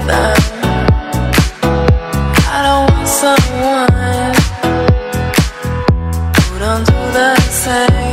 them. I don't want someone who don't do the same.